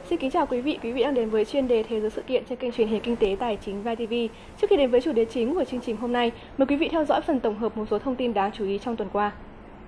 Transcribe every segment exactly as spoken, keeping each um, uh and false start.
Xin kính chào quý vị, quý vị đang đến với chuyên đề Thế giới sự kiện trên kênh truyền hình Kinh tế Tài chính vê i tê vê. Trước khi đến với chủ đề chính của chương trình hôm nay, mời quý vị theo dõi phần tổng hợp một số thông tin đáng chú ý trong tuần qua.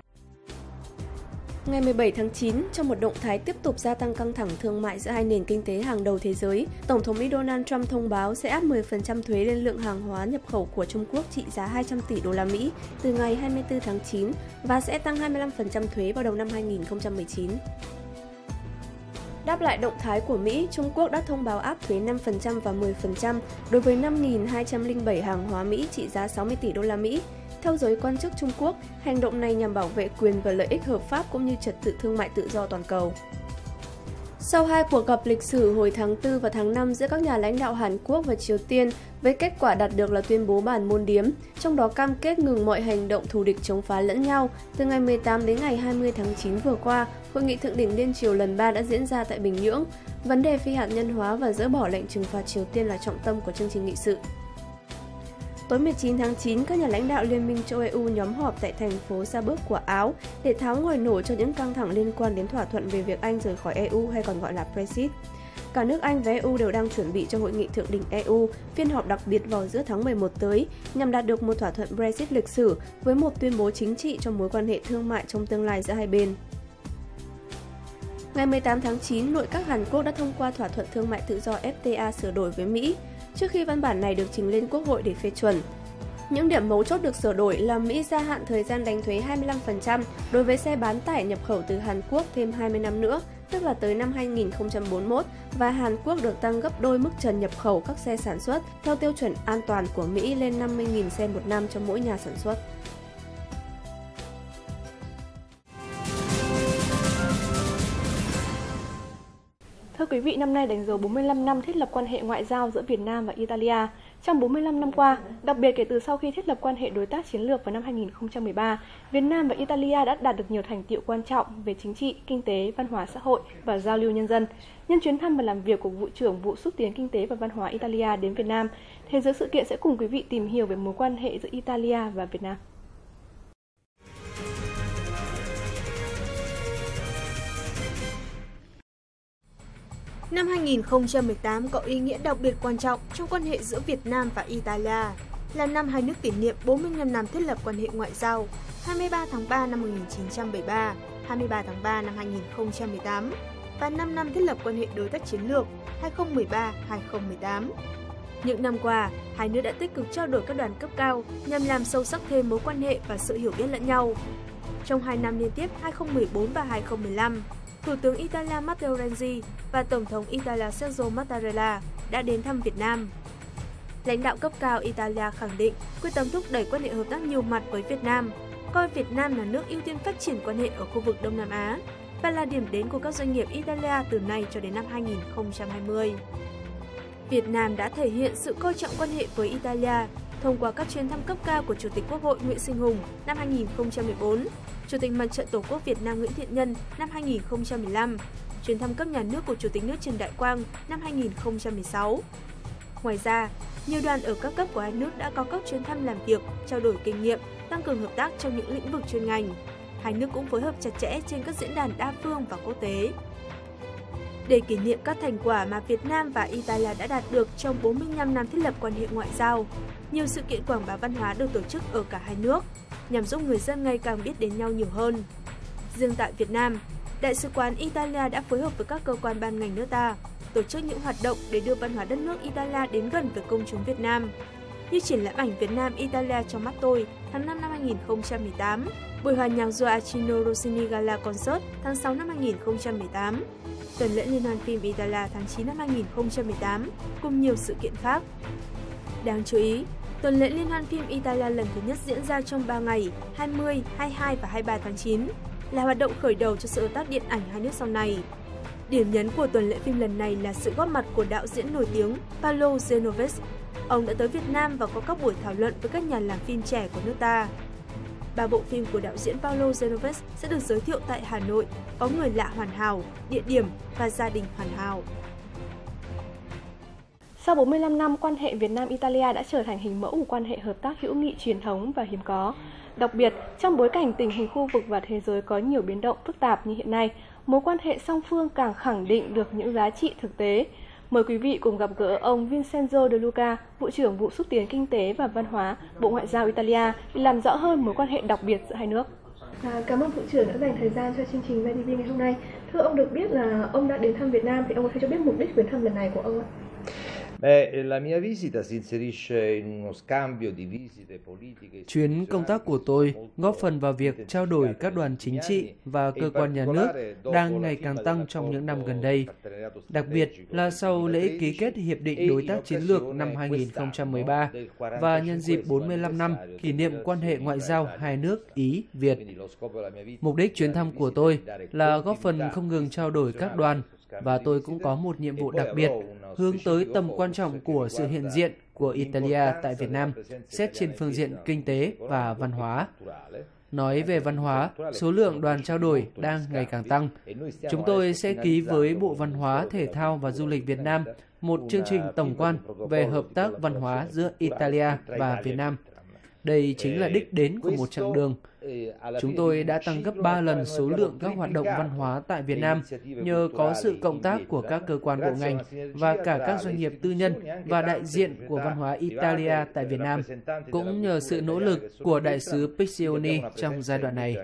Ngày mười bảy tháng chín, trong một động thái tiếp tục gia tăng căng thẳng thương mại giữa hai nền kinh tế hàng đầu thế giới, Tổng thống Mỹ Donald Trump thông báo sẽ áp mười phần trăm thuế lên lượng hàng hóa nhập khẩu của Trung Quốc trị giá hai trăm tỷ đô la Mỹ từ ngày hai mươi tư tháng chín và sẽ tăng hai mươi lăm phần trăm thuế vào đầu năm hai nghìn không trăm mười chín. Đáp lại động thái của Mỹ, Trung Quốc đã thông báo áp thuế năm phần trăm và mười phần trăm đối với năm nghìn hai trăm lẻ bảy hàng hóa Mỹ trị giá sáu mươi tỷ đô la Mỹ. Theo giới quan chức Trung Quốc, hành động này nhằm bảo vệ quyền và lợi ích hợp pháp cũng như trật tự thương mại tự do toàn cầu. Sau hai cuộc gặp lịch sử hồi tháng tư và tháng năm giữa các nhà lãnh đạo Hàn Quốc và Triều Tiên, với kết quả đạt được là tuyên bố bản môn điếm, trong đó cam kết ngừng mọi hành động thù địch chống phá lẫn nhau, từ ngày mười tám đến ngày hai mươi tháng chín vừa qua, Hội nghị thượng đỉnh liên triều lần ba đã diễn ra tại Bình Nhưỡng. Vấn đề phi hạt nhân hóa và dỡ bỏ lệnh trừng phạt Triều Tiên là trọng tâm của chương trình nghị sự. Tối mười chín tháng chín, các nhà lãnh đạo Liên minh châu e u nhóm họp tại thành phố Saarburg của Áo để tháo ngòi nổ cho những căng thẳng liên quan đến thỏa thuận về việc Anh rời khỏi e u hay còn gọi là Brexit. Cả nước Anh và e u đều đang chuẩn bị cho hội nghị thượng đỉnh e u, phiên họp đặc biệt vào giữa tháng mười một tới, nhằm đạt được một thỏa thuận Brexit lịch sử với một tuyên bố chính trị cho mối quan hệ thương mại trong tương lai giữa hai bên. Ngày mười tám tháng chín, nội các Hàn Quốc đã thông qua thỏa thuận thương mại tự do ép tê a sửa đổi với Mỹ, trước khi văn bản này được trình lên Quốc hội để phê chuẩn. Những điểm mấu chốt được sửa đổi là Mỹ gia hạn thời gian đánh thuế hai mươi lăm phần trăm đối với xe bán tải nhập khẩu từ Hàn Quốc thêm hai mươi năm nữa, tức là tới năm hai nghìn không trăm bốn mươi mốt, và Hàn Quốc được tăng gấp đôi mức trần nhập khẩu các xe sản xuất theo tiêu chuẩn an toàn của Mỹ lên năm mươi nghìn xe một năm cho mỗi nhà sản xuất. Thưa quý vị, năm nay đánh dấu bốn mươi lăm năm thiết lập quan hệ ngoại giao giữa Việt Nam và Italia. Trong bốn mươi lăm năm qua, đặc biệt kể từ sau khi thiết lập quan hệ đối tác chiến lược vào năm hai nghìn không trăm mười ba, Việt Nam và Italia đã đạt được nhiều thành tựu quan trọng về chính trị, kinh tế, văn hóa xã hội và giao lưu nhân dân. Nhân chuyến thăm và làm việc của Vụ trưởng Vụ xúc tiến kinh tế và văn hóa Italia đến Việt Nam, Thế giới sự kiện sẽ cùng quý vị tìm hiểu về mối quan hệ giữa Italia và Việt Nam. Năm hai nghìn không trăm mười tám có ý nghĩa đặc biệt quan trọng trong quan hệ giữa Việt Nam và Italia, là năm hai nước kỷ niệm bốn mươi lăm năm thiết lập quan hệ ngoại giao, hai mươi ba tháng ba năm một nghìn chín trăm bảy mươi ba, hai mươi ba tháng ba năm hai nghìn không trăm mười tám và năm năm thiết lập quan hệ đối tác chiến lược hai nghìn không trăm mười ba đến hai nghìn không trăm mười tám. Những năm qua, hai nước đã tích cực trao đổi các đoàn cấp cao nhằm làm sâu sắc thêm mối quan hệ và sự hiểu biết lẫn nhau. Trong hai năm liên tiếp hai nghìn không trăm mười bốn và hai nghìn không trăm mười lăm, Thủ tướng Italia Matteo Renzi và Tổng thống Italia Sergio Mattarella đã đến thăm Việt Nam. Lãnh đạo cấp cao Italia khẳng định quyết tâm thúc đẩy quan hệ hợp tác nhiều mặt với Việt Nam, coi Việt Nam là nước ưu tiên phát triển quan hệ ở khu vực Đông Nam Á và là điểm đến của các doanh nghiệp Italia từ nay cho đến năm hai nghìn không trăm hai mươi. Việt Nam đã thể hiện sự coi trọng quan hệ với Italia thông qua các chuyến thăm cấp cao của Chủ tịch Quốc hội Nguyễn Sinh Hùng năm hai nghìn không trăm mười bốn, Chủ tịch Mặt trận Tổ quốc Việt Nam Nguyễn Thiện Nhân năm hai nghìn không trăm mười lăm, chuyến thăm cấp nhà nước của Chủ tịch nước Trần Đại Quang năm hai nghìn không trăm mười sáu. Ngoài ra, nhiều đoàn ở các cấp của hai nước đã có các chuyến thăm làm việc, trao đổi kinh nghiệm, tăng cường hợp tác trong những lĩnh vực chuyên ngành. Hai nước cũng phối hợp chặt chẽ trên các diễn đàn đa phương và quốc tế. Để kỷ niệm các thành quả mà Việt Nam và Italia đã đạt được trong bốn mươi lăm năm thiết lập quan hệ ngoại giao, nhiều sự kiện quảng bá văn hóa được tổ chức ở cả hai nước, nhằm giúp người dân ngày càng biết đến nhau nhiều hơn. Riêng tại Việt Nam, Đại sứ quán Italia đã phối hợp với các cơ quan ban ngành nước ta, tổ chức những hoạt động để đưa văn hóa đất nước Italia đến gần với công chúng Việt Nam, như triển lãm ảnh Việt Nam Italia trong mắt tôi tháng năm năm hai nghìn không trăm mười tám, buổi hòa nhạc Gioachino Rossini Gala Concert tháng sáu năm hai nghìn không trăm mười tám, tuần lễ liên hoan phim Italia tháng chín năm hai nghìn không trăm mười tám, cùng nhiều sự kiện khác. Đáng chú ý, tuần lễ liên hoan phim Italia lần thứ nhất diễn ra trong ba ngày hai mươi, hai mươi hai và hai mươi ba tháng chín, là hoạt động khởi đầu cho sự hợp tác điện ảnh hai nước sau này. Điểm nhấn của tuần lễ phim lần này là sự góp mặt của đạo diễn nổi tiếng Paolo Genovese. Ông đã tới Việt Nam và có các buổi thảo luận với các nhà làm phim trẻ của nước ta. Ba bộ phim của đạo diễn Paolo Genovese sẽ được giới thiệu tại Hà Nội, Có người lạ hoàn hảo, Địa điểm và Gia đình hoàn hảo. Sau bốn mươi lăm năm, quan hệ Việt Nam-Italia đã trở thành hình mẫu của quan hệ hợp tác hữu nghị truyền thống và hiếm có. Đặc biệt, trong bối cảnh tình hình khu vực và thế giới có nhiều biến động phức tạp như hiện nay, mối quan hệ song phương càng khẳng định được những giá trị thực tế. Mời quý vị cùng gặp gỡ ông Vincenzo De Luca, Vụ trưởng Vụ Xúc tiến Kinh tế và Văn hóa, Bộ Ngoại giao Italia, để làm rõ hơn mối quan hệ đặc biệt giữa hai nước. À, cảm ơn Vụ trưởng đã dành thời gian cho chương trình VTV ngày hôm nay. Thưa ông, được biết là ông đã đến thăm Việt Nam, thì ông có thể cho biết mục đích chuyến thăm lần này của ông ạ? Chuyến công tác của tôi góp phần vào việc trao đổi các đoàn chính trị và cơ quan nhà nước đang ngày càng tăng trong những năm gần đây, đặc biệt là sau lễ ký kết Hiệp định Đối tác Chiến lược năm hai nghìn không trăm mười ba và nhân dịp bốn mươi lăm năm kỷ niệm quan hệ ngoại giao hai nước Ý-Việt. Mục đích chuyến thăm của tôi là góp phần không ngừng trao đổi các đoàn, và tôi cũng có một nhiệm vụ đặc biệt hướng tới tầm quan trọng của sự hiện diện của Italia tại Việt Nam, xét trên phương diện kinh tế và văn hóa. Nói về văn hóa, số lượng đoàn trao đổi đang ngày càng tăng. Chúng tôi sẽ ký với Bộ Văn hóa, Thể thao và Du lịch Việt Nam một chương trình tổng quan về hợp tác văn hóa giữa Italia và Việt Nam. Đây chính là đích đến của một chặng đường. Chúng tôi đã tăng gấp ba lần số lượng các hoạt động văn hóa tại Việt Nam nhờ có sự cộng tác của các cơ quan bộ ngành và cả các doanh nghiệp tư nhân và đại diện của văn hóa Italia tại Việt Nam, cũng nhờ sự nỗ lực của đại sứ Piccioni trong giai đoạn này.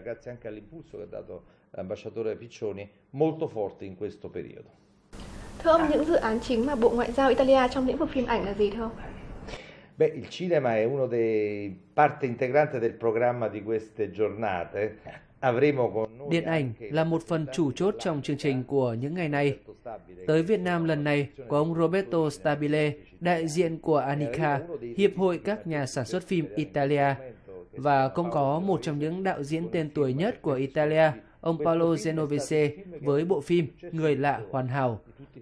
Thưa ông, những dự án chính mà Bộ Ngoại giao Italia trong lĩnh vực phim ảnh là gì thưa ông? Beh, il cinema è uno dei parte integrante del programma di queste giornate. Avremo con noi Điện ảnh là một phần chủ chốt trong chương trình của những ngày này. Tới Việt Nam lần này có ông Roberto Stabile, đại diện của Anica, Hiệp hội các nhà sản xuất phim Italia, và cũng có một trong những đạo diễn tên tuổi nhất của Italia, ông Paolo Genovese, với bộ phim Người lạ hoàn hảo.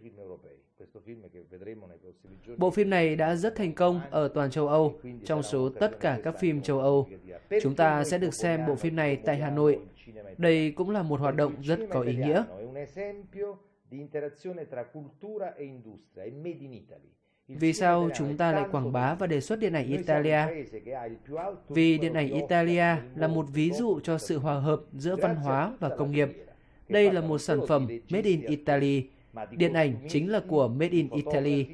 Bộ phim này đã rất thành công ở toàn châu Âu, trong số tất cả các phim châu Âu. Chúng ta sẽ được xem bộ phim này tại Hà Nội. Đây cũng là một hoạt động rất có ý nghĩa. Vì sao chúng ta lại quảng bá và đề xuất điện ảnh Italia? Vì điện ảnh Italia là một ví dụ cho sự hòa hợp giữa văn hóa và công nghiệp. Đây là một sản phẩm Made in Italy. Điện ảnh chính là của Made in Italy.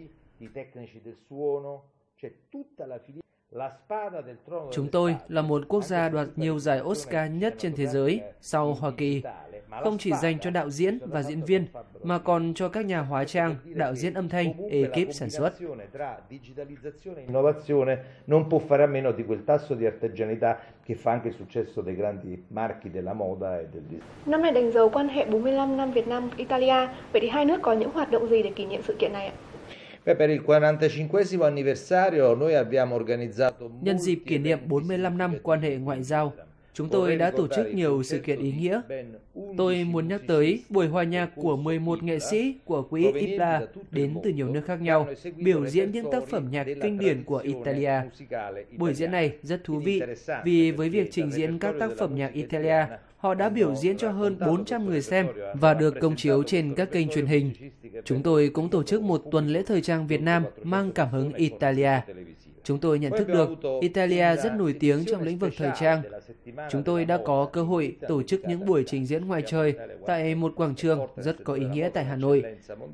Chúng tôi là một quốc gia đoạt nhiều giải Oscar nhất trên thế giới sau Hoa Kỳ, không chỉ dành cho đạo diễn và diễn viên, mà còn cho các nhà hóa trang, đạo diễn âm thanh, ekip sản xuất. L'innovazione non può fare a meno di quel tasso di artigianalità che fa anche il successo dei grandi marchi della moda e del design. Năm nay đánh dấu quan hệ bốn mươi lăm năm Việt Nam-Italia, vậy thì hai nước có những hoạt động gì để kỷ niệm sự kiện này ạ? Per il quarantacinquesimo anniversario noi abbiamo organizzato Nhân dịp kỷ niệm bốn mươi lăm năm quan hệ ngoại giao, chúng tôi đã tổ chức nhiều sự kiện ý nghĩa. Tôi muốn nhắc tới buổi hòa nhạc của mười một nghệ sĩ của quỹ i pê lờ a đến từ nhiều nước khác nhau, biểu diễn những tác phẩm nhạc kinh điển của Italia. Buổi diễn này rất thú vị vì với việc trình diễn các tác phẩm nhạc Italia, họ đã biểu diễn cho hơn bốn trăm người xem và được công chiếu trên các kênh truyền hình. Chúng tôi cũng tổ chức một tuần lễ thời trang Việt Nam mang cảm hứng Italia. Chúng tôi nhận thức được Italia rất nổi tiếng trong lĩnh vực thời trang. Chúng tôi đã có cơ hội tổ chức những buổi trình diễn ngoài trời tại một quảng trường rất có ý nghĩa tại Hà Nội.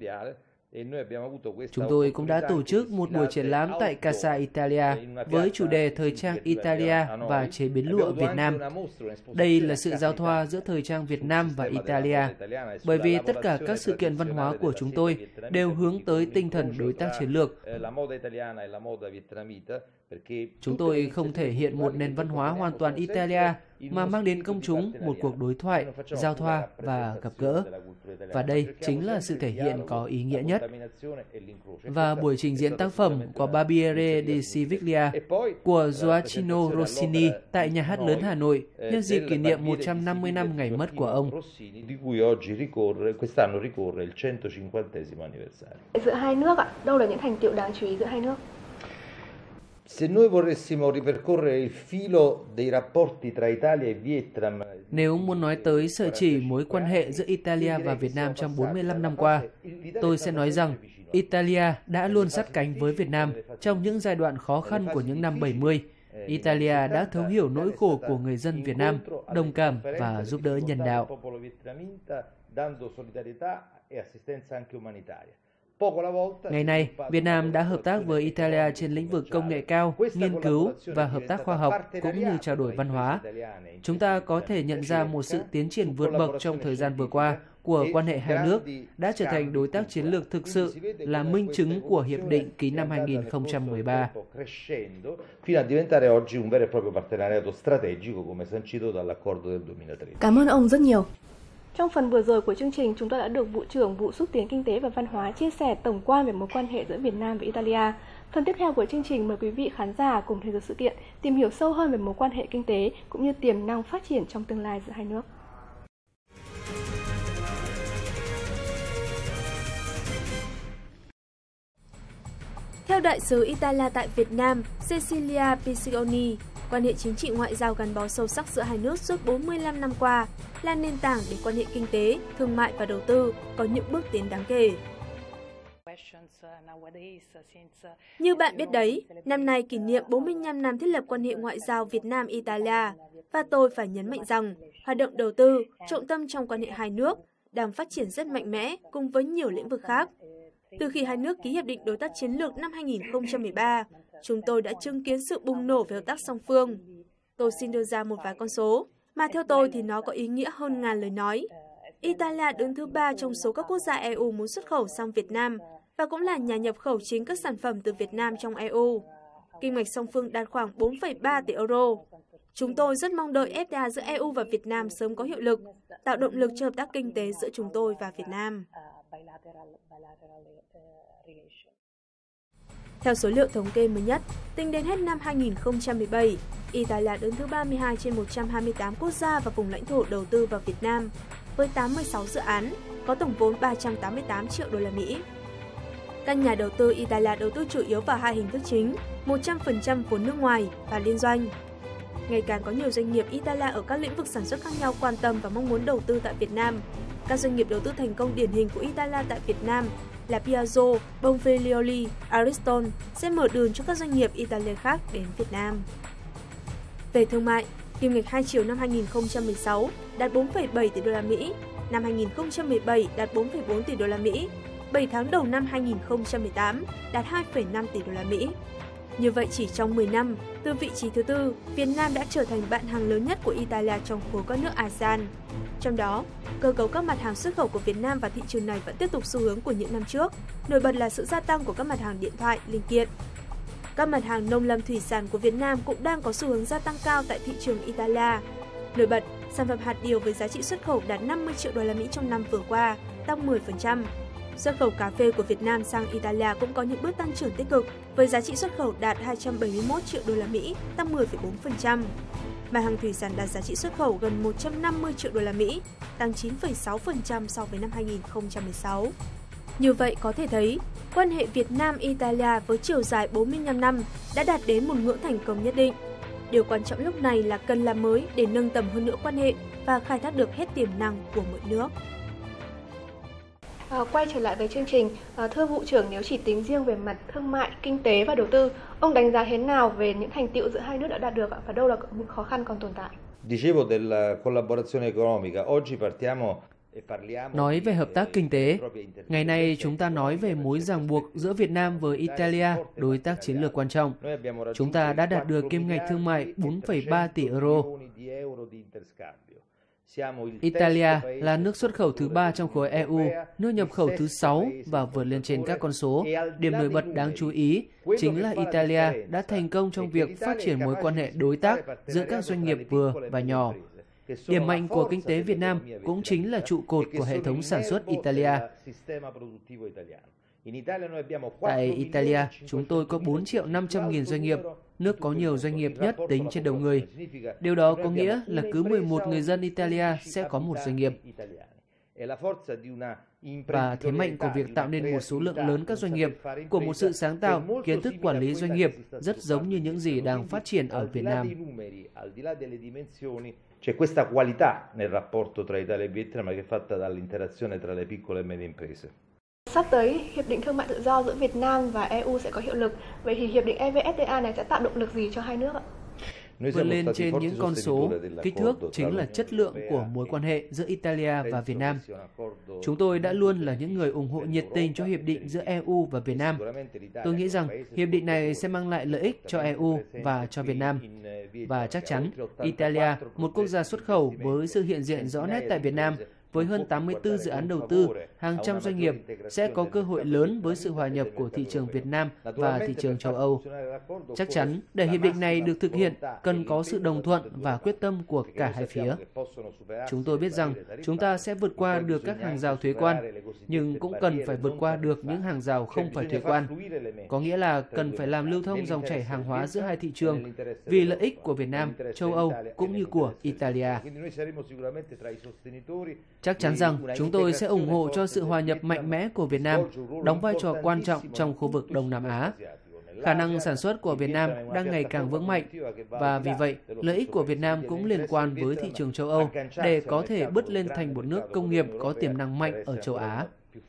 Chúng tôi cũng đã tổ chức một buổi triển lãm tại Casa Italia với chủ đề thời trang Italia và chế biến lụa Việt Nam. Đây là sự giao thoa giữa thời trang Việt Nam và Italia, bởi vì tất cả các sự kiện văn hóa của chúng tôi đều hướng tới tinh thần đối tác chiến lược. Chúng tôi không thể hiện một nền văn hóa hoàn toàn Italia mà mang đến công chúng một cuộc đối thoại, giao thoa và gặp gỡ. Và đây chính là sự thể hiện có ý nghĩa nhất. Và buổi trình diễn tác phẩm của Barbiere di Siviglia của Gioacchino Rossini tại Nhà hát lớn Hà Nội nhân dịp kỷ niệm một trăm năm mươi năm ngày mất của ông. Giữa hai nước ạ, đâu là những thành tựu đáng chú ý giữa hai nước? Se noi volessimo ripercorrere il filo dei rapporti tra Italia e Vietnam. Nếu muốn nói tới sợi chỉ mối quan hệ giữa Italia và Việt Nam trong bốn mươi lăm năm qua, tôi sẽ nói rằng Italia đã luôn sát cánh với Việt Nam trong những giai đoạn khó khăn của những năm bảy mươi. Italia đã thấu hiểu nỗi khổ của người dân Việt Nam, đồng cảm và giúp đỡ nhân đạo. dando solidarietà e assistenza anche umanitaria. Ngày nay, Việt Nam đã hợp tác với Italia trên lĩnh vực công nghệ cao, nghiên cứu và hợp tác khoa học cũng như trao đổi văn hóa. Chúng ta có thể nhận ra một sự tiến triển vượt bậc trong thời gian vừa qua của quan hệ hai nước, đã trở thành đối tác chiến lược thực sự, là minh chứng của hiệp định ký năm hai nghìn không trăm mười ba. Cảm ơn ông rất nhiều. Trong phần vừa rồi của chương trình, chúng ta đã được Vụ trưởng Vụ Xúc tiến Kinh tế và Văn hóa chia sẻ tổng quan về mối quan hệ giữa Việt Nam và Italia. Phần tiếp theo của chương trình mời quý vị khán giả cùng theo dõi sự kiện, tìm hiểu sâu hơn về mối quan hệ kinh tế cũng như tiềm năng phát triển trong tương lai giữa hai nước. Theo đại sứ Italia tại Việt Nam, Cecilia Piccioni, quan hệ chính trị ngoại giao gắn bó sâu sắc giữa hai nước suốt bốn mươi lăm năm qua là nền tảng để quan hệ kinh tế, thương mại và đầu tư có những bước tiến đáng kể. Như bạn biết đấy, năm nay kỷ niệm bốn mươi lăm năm thiết lập quan hệ ngoại giao Việt Nam-Italia, và tôi phải nhấn mạnh rằng hoạt động đầu tư, trọng tâm trong quan hệ hai nước, đang phát triển rất mạnh mẽ cùng với nhiều lĩnh vực khác. Từ khi hai nước ký Hiệp định Đối tác Chiến lược năm hai nghìn không trăm mười ba, chúng tôi đã chứng kiến sự bùng nổ về hợp tác song phương. Tôi xin đưa ra một vài con số, mà theo tôi thì nó có ý nghĩa hơn ngàn lời nói. Italia đứng thứ ba trong số các quốc gia e u muốn xuất khẩu sang Việt Nam và cũng là nhà nhập khẩu chính các sản phẩm từ Việt Nam trong e u. Kim ngạch song phương đạt khoảng bốn phẩy ba tỷ euro. Chúng tôi rất mong đợi ép đê a giữa e u và Việt Nam sớm có hiệu lực, tạo động lực cho hợp tác kinh tế giữa chúng tôi và Việt Nam. Theo số liệu thống kê mới nhất, tính đến hết năm hai nghìn không trăm mười bảy, Italia đứng thứ ba mươi hai trên một trăm hai mươi tám quốc gia và vùng lãnh thổ đầu tư vào Việt Nam, với tám mươi sáu dự án, có tổng vốn ba trăm tám mươi tám triệu đô la Mỹ. Các nhà đầu tư Italia đầu tư chủ yếu vào hai hình thức chính, một trăm phần trăm vốn nước ngoài và liên doanh. Ngày càng có nhiều doanh nghiệp Italia ở các lĩnh vực sản xuất khác nhau quan tâm và mong muốn đầu tư tại Việt Nam. Các doanh nghiệp đầu tư thành công điển hình của Italia tại Việt Nam là Piaggio, Bonfiglioli, Ariston sẽ mở đường cho các doanh nghiệp Italia khác đến Việt Nam. Về thương mại, kim ngạch hai chiều năm hai nghìn không trăm mười sáu đạt bốn phẩy bảy tỷ đô la Mỹ, năm hai nghìn không trăm mười bảy đạt bốn phẩy bốn tỷ đô la Mỹ, bảy tháng đầu năm hai nghìn không trăm mười tám đạt hai phẩy năm tỷ đô la Mỹ. Như vậy chỉ trong mười năm, từ vị trí thứ tư, Việt Nam đã trở thành bạn hàng lớn nhất của Italia trong khối các nước a sê an. Trong đó, cơ cấu các mặt hàng xuất khẩu của Việt Nam vào thị trường này vẫn tiếp tục xu hướng của những năm trước, nổi bật là sự gia tăng của các mặt hàng điện thoại, linh kiện. Các mặt hàng nông lâm thủy sản của Việt Nam cũng đang có xu hướng gia tăng cao tại thị trường Italia. Nổi bật, sản phẩm hạt điều với giá trị xuất khẩu đạt năm mươi triệu đô la Mỹ trong năm vừa qua, tăng mười phần trăm. Xuất khẩu cà phê của Việt Nam sang Italia cũng có những bước tăng trưởng tích cực, với giá trị xuất khẩu đạt hai trăm bảy mươi mốt triệu đô la Mỹ, tăng mười phẩy bốn phần trăm. Mặt hàng thủy sản đạt giá trị xuất khẩu gần một trăm năm mươi triệu đô la Mỹ, tăng chín phẩy sáu phần trăm so với năm hai nghìn không trăm mười sáu. Như vậy có thể thấy, quan hệ Việt Nam-Italia với chiều dài bốn mươi lăm năm đã đạt đến một ngưỡng thành công nhất định. Điều quan trọng lúc này là cần làm mới để nâng tầm hơn nữa quan hệ và khai thác được hết tiềm năng của mỗi nước. À, quay trở lại với chương trình, à, thưa Vụ trưởng, nếu chỉ tính riêng về mặt thương mại, kinh tế và đầu tư, ông đánh giá thế nào về những thành tựu giữa hai nước đã đạt được và đâu là những khó khăn còn tồn tại? Dicevo della collaborazione economica, oggi partiamo. Nói về hợp tác kinh tế, ngày nay chúng ta nói về mối ràng buộc giữa Việt Nam với Italia, đối tác chiến lược quan trọng. Chúng ta đã đạt được kim ngạch thương mại bốn phẩy ba tỷ euro. Italia là nước xuất khẩu thứ ba trong khối e u, nước nhập khẩu thứ sáu và vượt lên trên các con số. Điểm nổi bật đáng chú ý chính là Italia đã thành công trong việc phát triển mối quan hệ đối tác giữa các doanh nghiệp vừa và nhỏ. Điểm mạnh của kinh tế Việt Nam cũng chính là trụ cột của hệ thống sản xuất Italia. Tại Italia, chúng tôi có bốn triệu năm trăm nghìn doanh nghiệp, nước có nhiều doanh nghiệp nhất tính trên đầu người. Điều đó có nghĩa là cứ mười một người dân Italia sẽ có một doanh nghiệp. Và thế mạnh của việc tạo nên một số lượng lớn các doanh nghiệp, của một sự sáng tạo, kiến thức quản lý doanh nghiệp rất giống như những gì đang phát triển ở Việt Nam. C'è questa qualità nel rapporto tra Italia e Vietnam che è fatta dall'interazione tra le piccole e medie imprese. Sắp tới, Hiệp định Thương mại Tự do giữa Việt Nam và e u sẽ có hiệu lực. Vậy thì Hiệp định e vê ép tê a này sẽ tạo động lực gì cho hai nước ạ? vượt lên trên những con số, kích thước chính là chất lượng của mối quan hệ giữa Italia và Việt Nam. Chúng tôi đã luôn là những người ủng hộ nhiệt tình cho hiệp định giữa e u và Việt Nam. Tôi nghĩ rằng hiệp định này sẽ mang lại lợi ích cho e u và cho Việt Nam. Và chắc chắn Italia, một quốc gia xuất khẩu với sự hiện diện rõ nét tại Việt Nam, với hơn tám mươi tư dự án đầu tư, hàng trăm doanh nghiệp sẽ có cơ hội lớn với sự hòa nhập của thị trường Việt Nam và thị trường châu Âu. Chắc chắn để hiệp định này được thực hiện cần có sự đồng thuận và quyết tâm của cả hai phía. Chúng tôi biết rằng chúng ta sẽ vượt qua được các hàng rào thuế quan, nhưng cũng cần phải vượt qua được những hàng rào không phải thuế quan. Có nghĩa là cần phải làm lưu thông dòng chảy hàng hóa giữa hai thị trường vì lợi ích của Việt Nam, châu Âu cũng như của Italia. Chắc chắn rằng chúng tôi sẽ ủng hộ cho sự hòa nhập mạnh mẽ của Việt Nam, đóng vai trò quan trọng trong khu vực Đông Nam Á. Khả năng sản xuất của Việt Nam đang ngày càng vững mạnh, và vì vậy, lợi ích của Việt Nam cũng liên quan với thị trường châu Âu để có thể bứt lên thành một nước công nghiệp có tiềm năng mạnh ở châu Á.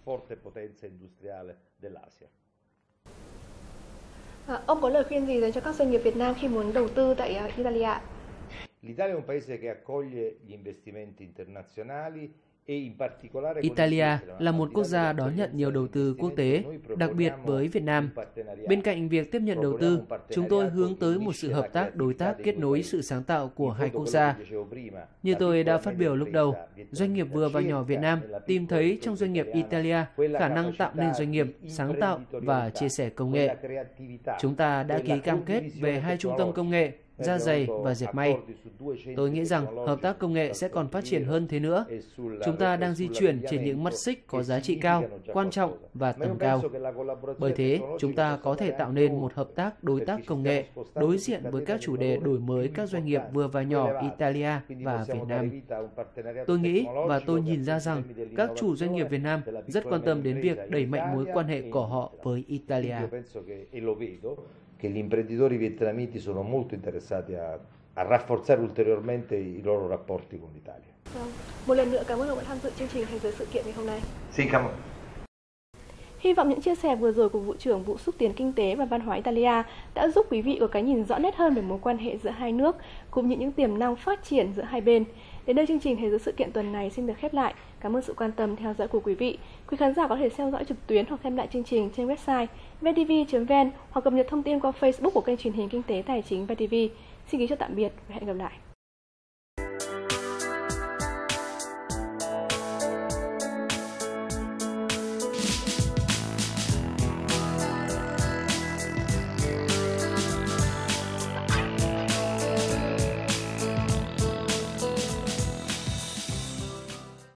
À, ông có lời khuyên gì dành cho các doanh nghiệp Việt Nam khi muốn đầu tư tại uh, Italia? L'Italia è un paese che accoglie gli investimenti internazionali. Italia là một quốc gia đón nhận nhiều đầu tư quốc tế, đặc biệt với Việt Nam. Bên cạnh việc tiếp nhận đầu tư, chúng tôi hướng tới một sự hợp tác đối tác kết nối sự sáng tạo của hai quốc gia. Như tôi đã phát biểu lúc đầu, doanh nghiệp vừa và nhỏ Việt Nam tìm thấy trong doanh nghiệp Italia khả năng tạo nên doanh nghiệp, sáng tạo và chia sẻ công nghệ. Chúng ta đã ký cam kết về hai trung tâm công nghệ, da giày và dệt may. Tôi nghĩ rằng hợp tác công nghệ sẽ còn phát triển hơn thế nữa. Chúng ta đang di chuyển trên những mắt xích có giá trị cao, quan trọng và tầm cao. Bởi thế, chúng ta có thể tạo nên một hợp tác đối tác công nghệ đối diện với các chủ đề đổi mới các doanh nghiệp vừa và nhỏ Italia và Việt Nam. Tôi nghĩ và tôi nhìn ra rằng các chủ doanh nghiệp Việt Nam rất quan tâm đến việc đẩy mạnh mối quan hệ của họ với Italia. Che gli imprenditori vietnamiti sono molto interessati a, a rafforzare ulteriormente i loro rapporti con l'Italia. Một lần nữa cảm ơn ông đã tham dự chương trình Thế giới sự kiện ngày hôm nay. Xin cảm ơn. Hy vọng những chia sẻ vừa rồi của Vụ trưởng Vụ xúc tiến kinh tế và văn hóa Italia đã giúp quý vị có cái nhìn rõ nét hơn về mối quan hệ giữa hai nước cũng như những tiềm năng phát triển giữa hai bên. Đến đây chương trình Thế giới sự kiện tuần này xin được khép lại. Cảm ơn sự quan tâm theo dõi của quý vị. Quý khán giả có thể theo dõi trực tuyến hoặc xem lại chương trình trên website vê tê vê chấm vn hoặc cập nhật thông tin qua Facebook của kênh truyền hình kinh tế tài chính vê tê vê. Xin kính chào tạm biệt và hẹn gặp lại.